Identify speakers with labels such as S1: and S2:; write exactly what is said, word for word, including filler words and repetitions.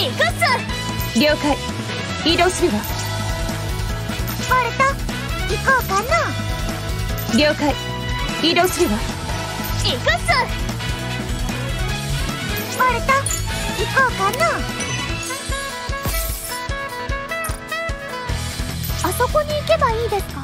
S1: 行くっす。
S2: 了解。移動するわ。
S1: ボルト行こうかな。
S2: 了解。移動するわ。
S1: 行くっす。ボルト行こうかな。あそこに行けばいいですか？